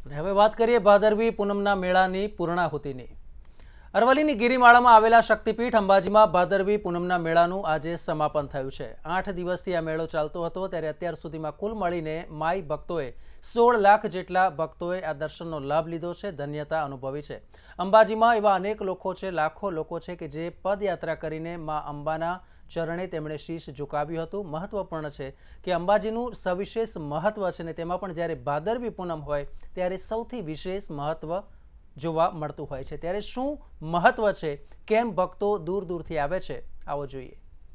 હવે વાત કરીએ ભાદરવી પૂનમના મેળાની પૂર્ણાહુતિની। અરવલ્લીની ગિરિમાળામાં આવેલા શક્તિપીઠ અંબાજીમાં ભાદરવી પૂનમના મેળાનું આજે સમાપન થયું છે। 8 દિવસથી આ મેળો ચાલતો હતો, ત્યારે અત્યાર સુધીમાં કુલ મળીને માઈ ભક્તોએ 16 લાખ જેટલા ભક્તોએ આ દર્શનનો લાભ લીધો છે, ધન્યતા અનુભવી છે। અંબાજીમાં એવા અનેક લોકો છે, લાખો લોકો છે કે જે પદયાત્રા કરીને માં અંબાના ચરણે તેમણે શીશ ઝુકાવ્યું હતું। મહત્વપૂર્ણ છે કે અંબાજીનું સવિશેષ મહત્વ છે ને તેમાં પણ જ્યારે ભાદરવી પૂનમ હોય ત્યારે સૌથી વિશેષ મહત્વ જોવા મળતું હોય છે। ત્યારે શું મહત્વ છે, કેમ ભક્તો દૂર દૂરથી આવે છે, આવો જોઈએ।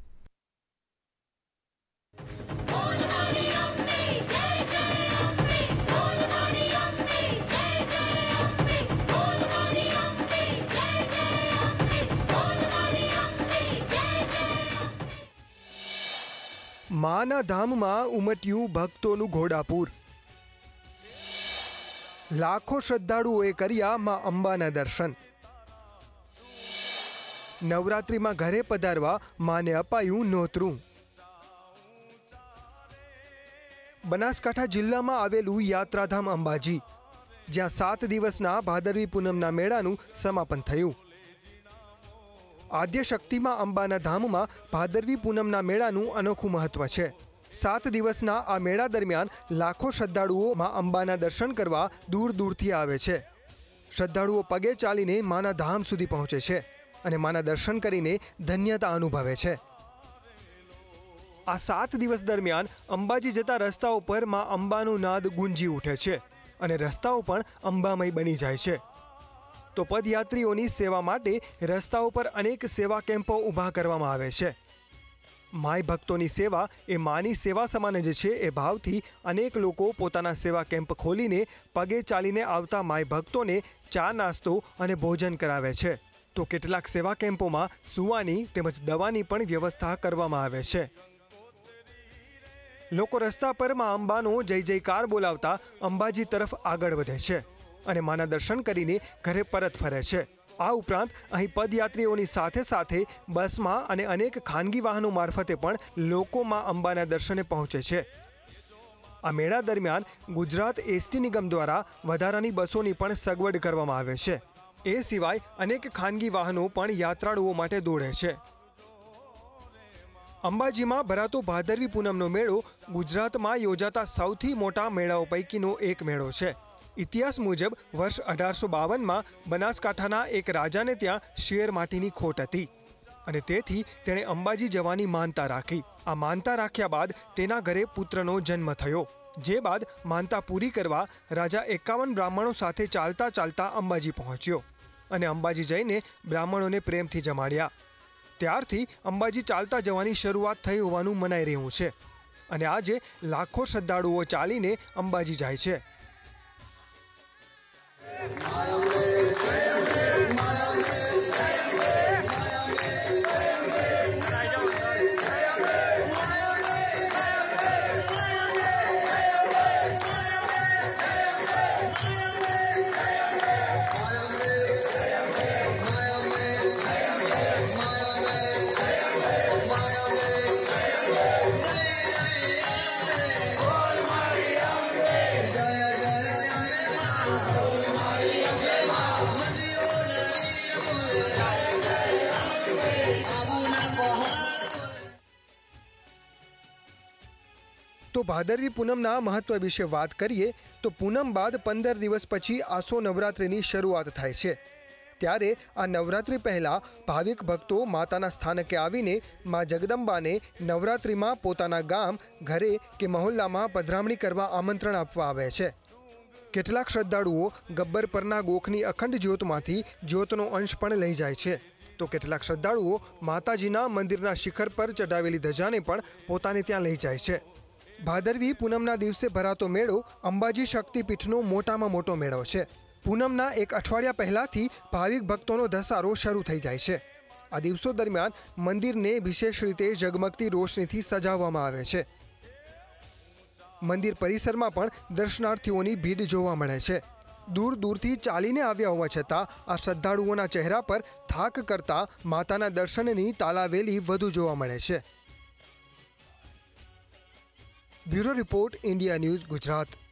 माना धाम में उमट्यु भक्तों घोड़ापूर। लाखों श्रद्धालुओं कर्या मां अंबाना दर्शन। नवरात्रि में घरे पधारवा माने अपायु नोतरू। बनासकांठा जिल्ला में आवेलू यात्राधाम अंबाजी, ज्यां 7 दिवसना भादरवी पूनमना मेळानुं समापन थयुं। आद्य शक्ति में अंबाना धाम में भादरवी पूनमना मेळानुं अनोखुं महत्व छे। 7 दिवसना आ मेळा दरमियान लाखों श्रद्धालुओ मां अंबाना दर्शन करवा दूर दूरथी आवे छे। श्रद्धालुओ पगे चालीने माना धाम सुधी पहोंचे छे अने माना दर्शन करीने धन्यता अनुभवे छे। आ 7 दिवस दरमियान अंबाजी जता रस्ताओ पर मां अंबानो नाद गूंजी उठे छे अने रस्ताओ पण अंबामय बनी जाय छे। तो पदयात्रीओनी सेवा माटे रस्ताओ पर अनेक सेवा केम्पो ऊभा करवामां आवे छे। माय भक्तोनी सेवा ए मानी सेवा समान ज छे ए भावथी अनेक लोको पोताना सेवा केम्प खोलीने पगे चालीने आवता माय भक्तोने चा नास्तो अने भोजन करावे छे। तो केटलाक सेवा केम्पोमां सुवानी तेमज दवानी पण व्यवस्था करवामां आवे छे। लोको रस्ता पर मां अंबानो जय जयकार बोलावता अंबाजी तरफ आगळ वधे छे અને માના દર્શન કરીને ઘરે પરત ફરે છે। આ ઉપરાંત અહીં પદયાત્રીઓની સાથે સાથે બસમાં અને અનેક ખાનગી વાહનો મારફતે પણ લોકો માં અંબાના દર્શને પહોંચે છે। આ મેળા દરમિયાન ગુજરાત એસટી નિગમ દ્વારા વધારાની બસોની પણ સગવડ કરવામાં આવે છે। એ સિવાય અનેક ખાનગી વાહનો પણ યાત્રાળુઓ માટે દોડે છે। અંબાજીમાં ભરાતો ભાદરવી પૂનમનો મેળો ગુજરાતમાં યોજાતા સૌથી મોટા મેળાઓ પૈકીનો એક મેળો છે। इतिहास मुजब वर्ष 1852 में बनासकांठाना एक राजाने त्यां शेर माटीनी खोट हती अने तेथी तेणे अंबाजी जवानी मानता राखी। आ मानता राख्या बाद तेना घरे पुत्रनो जन्म थयो। जे बाद मानता पूरी करवा राजा 51 ब्राह्मणों साथे चालता चालता अंबाजी पहोंच्यो अने अंबाजी जईने ब्राह्मणोने प्रेमथी जमाड्या। त्यारथी अंबाजी चालता जवानी शरूआत थई होवानुं मनाई रह्युं छे अने आजे लाखों श्रद्धाळुओ चालीने अंबाजी जाय छे। तो भादरवी पूनमना महत्व विषे बात करिए तो पूनम बाद 15 दिवस पछी आसो नवरात्रिनी शरूआत थाय छे। त्यारे आ नवरात्रि पहला भाविक भक्तो माताना स्थानके आवीने मां जगदंबाने नवरात्रिमां पोताना गाम, घरे के महोल्लामां पधरामणी करवा आमंत्रण आपवा आवे छे। केटलाक श्रद्धाळुओ गब्बर परना गोखनी अखंड ज्योतमांथी ज्योतनो अंश पण लई जाय छे। तो केटलाक श्रद्धाळुओ माताजीना मंदिरना शिखर पर चढ़ावेली धजाने पण पोताने त्यां लई जाय छे। भादरवी पूनमना दिवसे भरातो मेळो अंबाजी शक्तिपीठनो मोटामां मोटो मेळो छे। पूनमना एक अठवाडिया पहेलाथी भाविक भक्तोनो धसारो शरू थई जाय छे। आ दिवसो दरमियान मंदिरने विशेष रीते जगमगती रोशनीथी सजाववामां आवे छे। मंदिर परिसरमां पण दर्शनार्थीओनी भीड़ जोवा मळे छे। दूर दूरथी चालीने आव्या होवा छतां आ श्रद्धाळुओना चेहरा पर थाक करता माताना दर्शननी तालावेली वधु जोवा मळे छे। Bureau report, India News, Gujarat.